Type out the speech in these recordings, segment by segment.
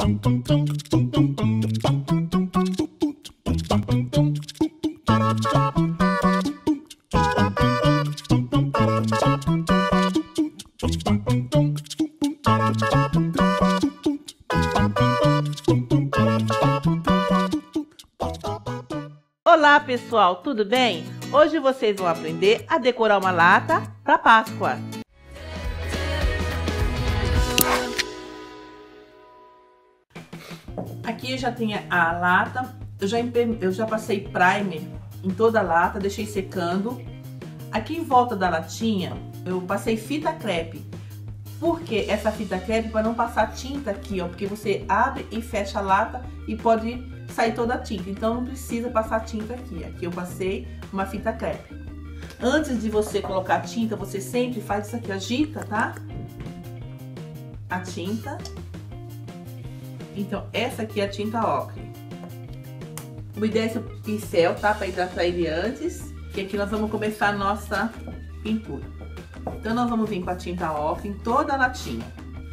Olá pessoal, tudo bem? Hoje vocês vão aprender a decorar uma lata para Páscoa. Aqui eu já tenho a lata, eu já passei primer em toda a lata, deixei secando. Aqui em volta da latinha eu passei fita crepe. Por que essa fita crepe? Para não passar tinta aqui, ó, porque você abre e fecha a lata e pode sair toda a tinta, então não precisa passar tinta aqui. Aqui eu passei uma fita crepe. Antes de você colocar a tinta, você sempre faz isso aqui, agita, tá? A tinta. Então, essa aqui é a tinta ocre. Umedece o pincel, tá? Para hidratar ele antes. E aqui nós vamos começar a nossa pintura. Então, nós vamos vir com a tinta ocre em toda a latinha.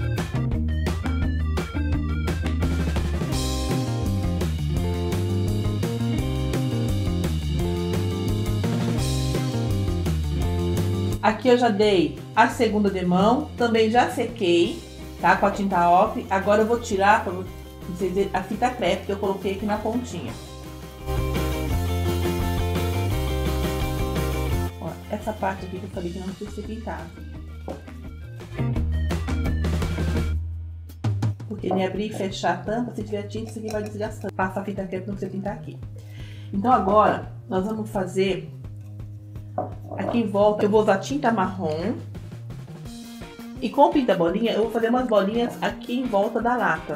Aqui eu já dei a segunda demão, também já sequei, tá? Com a tinta ocre. Agora eu vou tirar para vocês verem a fita crepe que eu coloquei aqui na pontinha. Ó, essa parte aqui que eu falei que não precisa ser pintada. Porque nem abrir e fechar a tampa, se tiver tinta, isso aqui vai desgastando. Passa a fita crepe para você pintar aqui. Então agora nós vamos fazer... Aqui em volta eu vou usar tinta marrom. E com o pinta-bolinha eu vou fazer umas bolinhas aqui em volta da lata.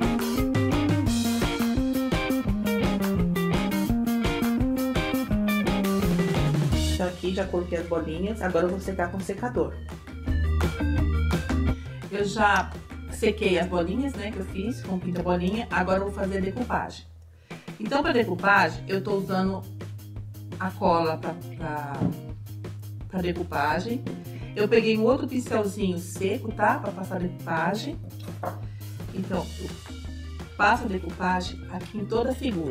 Então aqui já coloquei as bolinhas, agora eu vou secar com o secador. Eu já sequei as bolinhas, né, que eu fiz com o pinta-bolinha, agora eu vou fazer a decupagem. Então para decupagem eu tô usando a cola para decupagem. Eu peguei um outro pincelzinho seco, tá? Para passar a decupagem. Então, eu passo a decupagem aqui em toda a figura.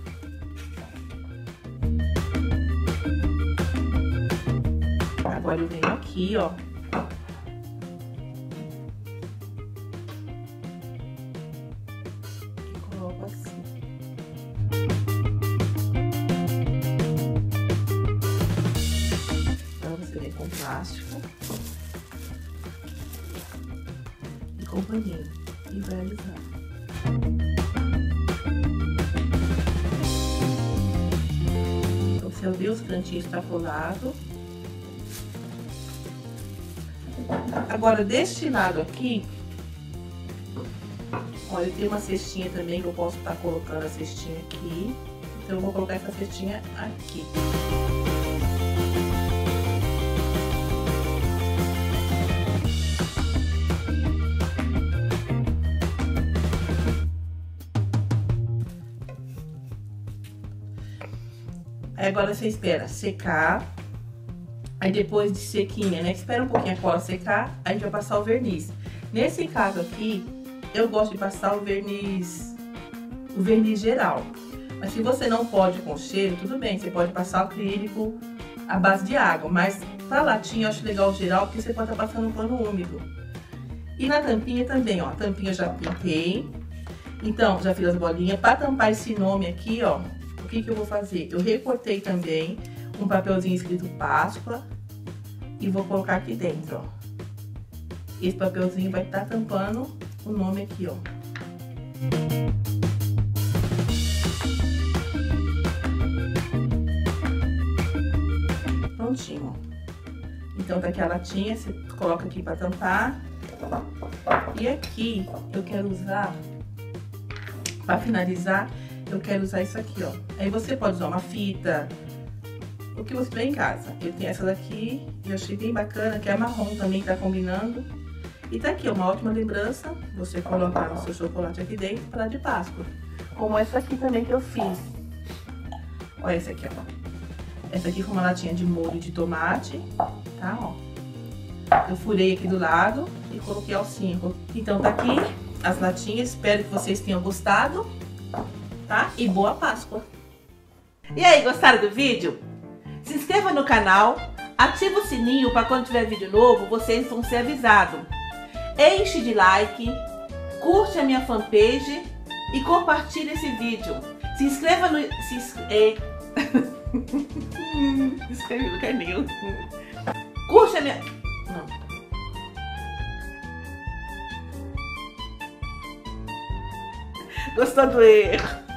Agora eu venho aqui, ó. E coloco assim. Com plástico e com paninho e vai alisando. Então, se eu ver os cantinhos tá colado. Agora deste lado aqui, olha, tem uma cestinha também que eu posso estar colocando a cestinha aqui. Então eu vou colocar essa cestinha aqui. Agora você espera secar, aí depois de sequinha, né? Espera um pouquinho a cola secar, aí a gente vai passar o verniz. Nesse caso aqui, eu gosto de passar o verniz geral. Mas se você não pode com cheiro, tudo bem, você pode passar o acrílico à base de água. Mas pra latinha eu acho legal o geral, porque você pode estar passando um pano úmido. E na tampinha também, ó, a tampinha eu já pintei. Então, já fiz as bolinhas. Pra tampar esse nome aqui, ó, o que eu vou fazer? Eu recortei também um papelzinho escrito Páscoa e vou colocar aqui dentro, ó. Esse papelzinho vai estar tampando o nome aqui, ó. Prontinho, ó. Então tá aqui a latinha, você coloca aqui pra tampar. E aqui eu quero usar, pra finalizar, eu quero usar isso aqui, ó. Aí você pode usar uma fita, o que você tiver em casa. Eu tenho essa daqui, eu achei bem bacana, que é marrom também, tá combinando. E tá aqui, ó, uma ótima lembrança, você colocar o seu chocolate aqui dentro para de Páscoa. Como essa aqui também que eu fiz. Olha essa aqui, ó. Essa aqui foi uma latinha de molho de tomate, tá, ó. Eu furei aqui do lado e coloquei alcinha. Então tá aqui as latinhas. Espero que vocês tenham gostado, tá? E boa Páscoa! E aí, gostaram do vídeo? Se inscreva no canal, ativa o sininho para quando tiver vídeo novo, vocês vão ser avisados. Enche de like, curte a minha fanpage e compartilhe esse vídeo. Se inscreva no... Escreve no caninho. Curte a minha... Não. Gostou do erro?